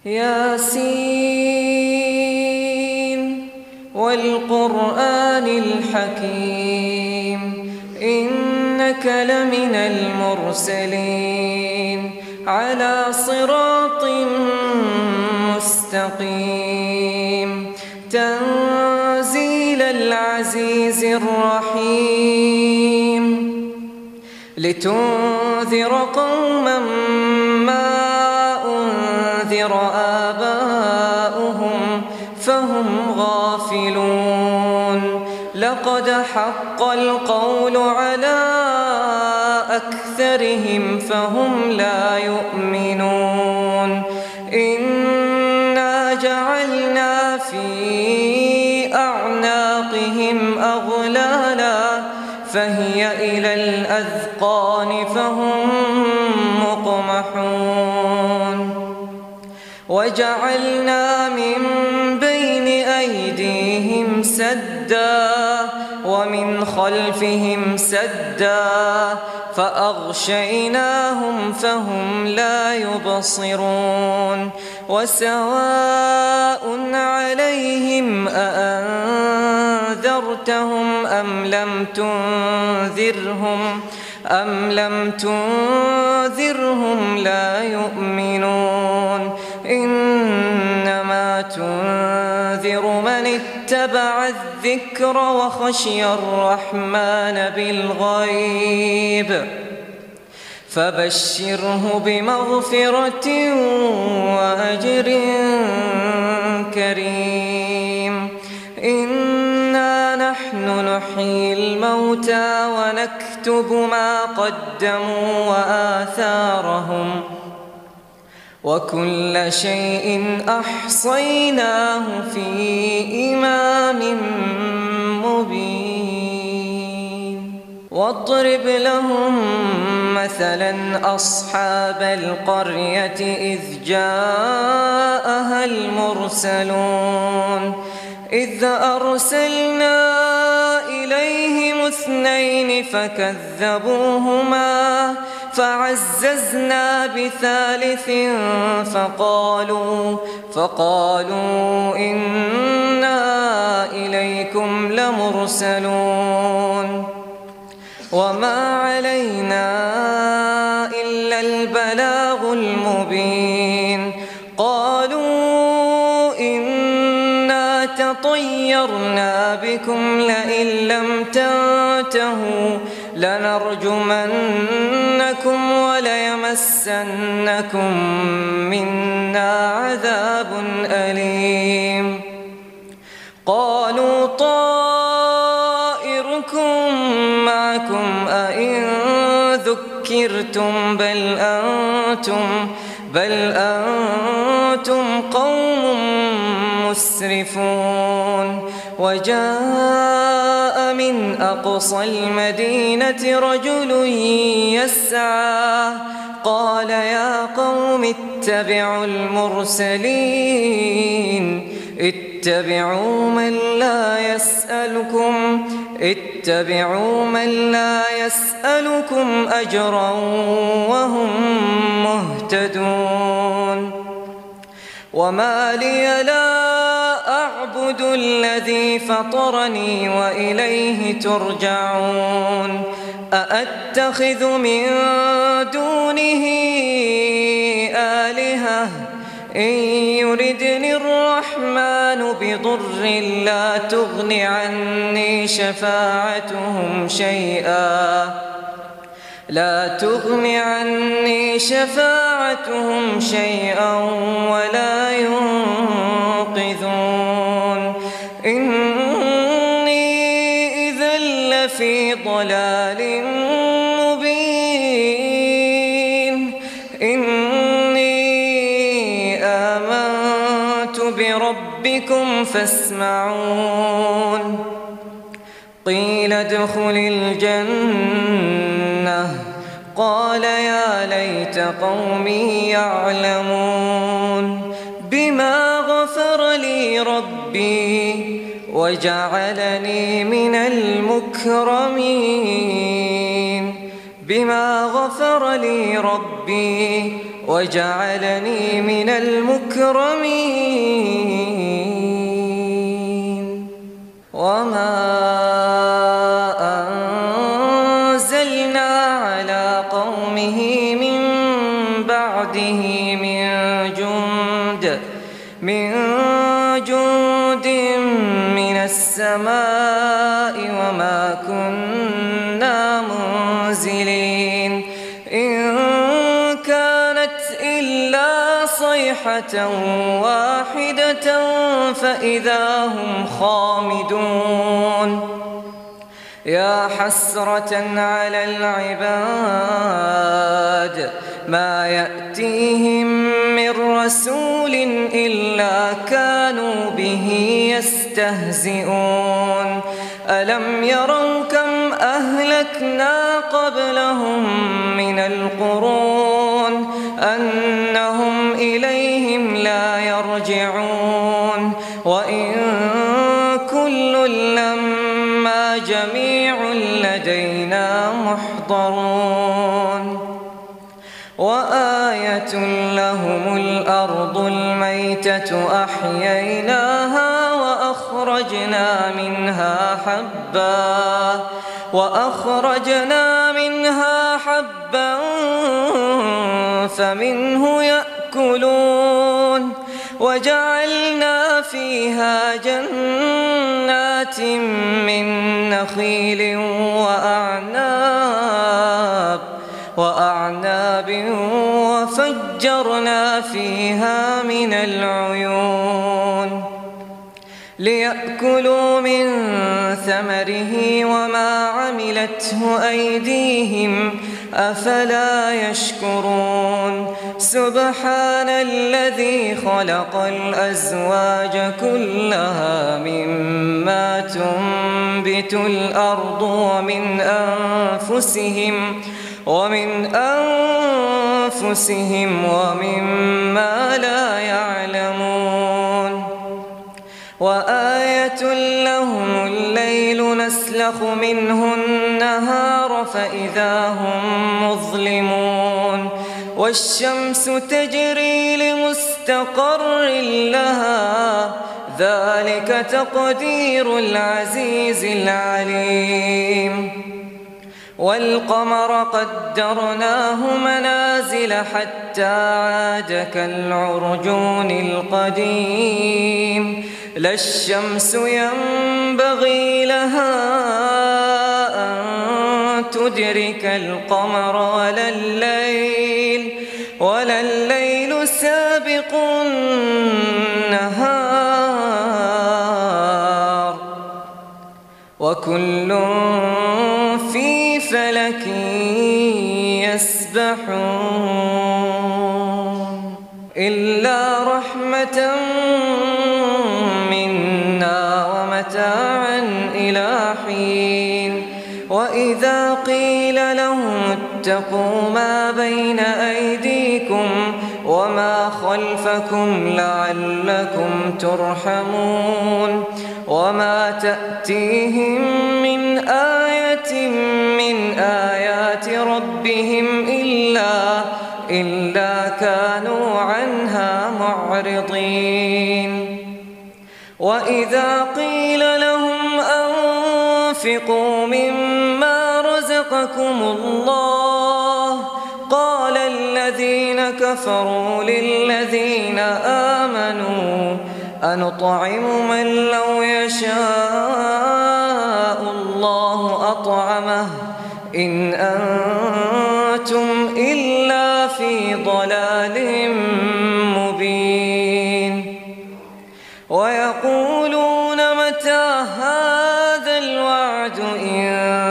ياسين والقرآن الحكيم إنك لمن المرسلين على صراط مستقيم تنزيل العزيز الرحيم لتنذر قوما ما أنذر آباؤهم فهم غافلون لقد حق القول على أكثرهم فهم لا يؤمنون إنا جعلنا في أعناقهم أغلالا فهي إلى الأذقان فهم مقمحون وجعلنا من بين أيديهم سدا ومن خلفهم سدا فأغشيناهم فهم لا يبصرون وسواء عليهم أأنذرتهم أم لم تنذرهم لا يؤمنون إنما تنذر من اتبع الذكر وخشي الرحمن بالغيب فبشره بمغفرة وأجر كريم إنا نحن نحيي الموتى ونكتب ما قدموا وآثارهم وكل شيء أحصيناه في إمام مبين واضرب لهم مثلا أصحاب القرية إذ جاءها المرسلون إذ أرسلنا إليهم 2 فكذبوهما فعززنا بثالث فقالوا إنا إليكم لمرسلون وما علينا إلا البلاغ المبين قالوا إنا تطيرنا بكم لئن لم تنتهوا لنرجمنكم وليمسنكم منا عذاب أليم قالوا طائركم معكم أئن ذكرتم بل أنتم قوم مسرفون وجاء من أقصى المدينة رجل يسعى قال يا قوم اتبعوا المرسلين اتبعوا من لا يسألكم أجرا وهم مهتدون وما لي لا أعبد الذي فطرني وإليه ترجعون أأتخذ من دونه آلهة إن يردني الرحمن بضر لا تغن عني شفاعتهم شيئا ولا ينقذون إني إذا لفي ضلال مبين إني آمنت بربكم فاسمعون قيل ادخل الجنة قال يا ليت قومي يعلمون بما غفر لي ربي وجعلني من المكرمين بما غفر لي ربي وجعلني من المكرمين. وما أنزلنا على قومه من بعده من جند من السماء وما كنا منزلين. إن كانت إلا صيحة واحدة فإذا هم خامدون. يا حسرة على العباد ما يأتيهم من رسول إلا كانوا به يستهزئون. ألم يروا كم أهلكنا قبلهم من القرون أنهم إليهم لا يرجعون. وإن كل لما جميع لدينا محضرون. وآية لهم الأرض الميتة أحييناها وأخرجنا منها حبا فمنه يأكلون. وجعلنا فيها جنات من نخيل وأعناب وفجرنا فيها من العيون ليأكلوا من ثمره وما عملته أيديهم أفلا يشكرون. سبحان الذي خلق الأزواج كلها مما تنبت الأرض ومن أنفسهم ومما لا يعلمون. وآية لهم الليل نسلخ منه النهار فإذا هم مظلمون. والشمس تجري لمستقر لها ذلك تقدير العزيز العليم. والقمر قدرناه منازل حتى عاد كالعرجون القديم. لا الشمس ينبغي لها أن تدرك القمر ولا الليل سابق النهار وكل في فلك يسبحون. إلا رحمة منا ومتاعا إلى حين. وإذا قيل لهم اتقوا ما بين أيديكم وما خلفكم لعلكم ترحمون. وما تأتيهم من آية من آيات ربهم إلا كانوا عنها معرضين. وإذا قيل لهم أنفقوا مما رزقكم الله قال الذين كفروا للذين آمنوا أنطعم من لو يشاء الله أطعمه إن أنتم إلا في ضلال مبين. ويقولون متى هذا الوعد إن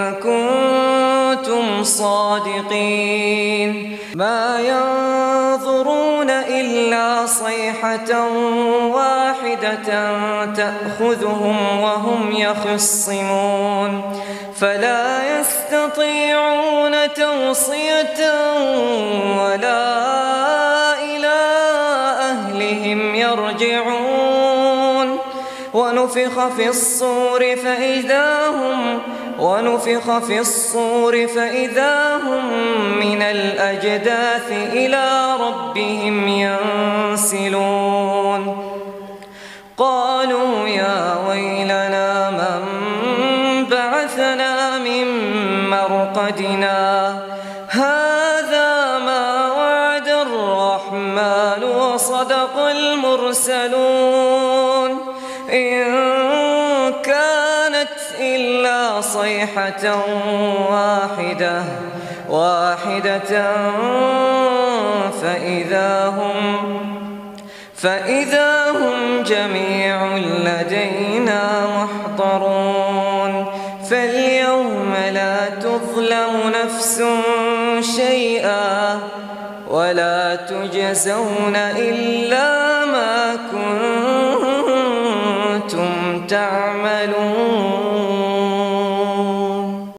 كنتم صادقين. ما ينظرون إلا صيحة واحدة تأخذهم وهم يخصمون فلا يستطيعون توصية ولا إلى أهلهم يرجعون. ونفخ في الصور ونفخ في الصور فإذا هم من الأجداث إلى ربهم ينسلون قالوا يا ويلنا من بعثنا من مرقدنا هذا ما وعد الرحمن وصدق المرسلون إن كانت إلا صيحة واحدة فإذا هم جميع لدينا محضرون فاليوم لا تظلم نفس شيئا ولا تجزون إلا ما كنتم تعملون